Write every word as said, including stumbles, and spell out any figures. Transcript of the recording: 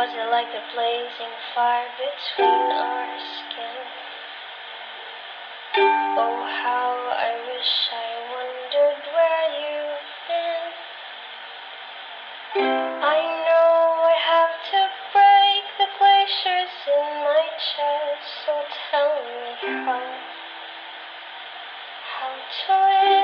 Was it like the blazing fire between our skin? Oh, how I wish I wondered where you've been. I know I have to break the glaciers in my chest, so tell me how, how to live.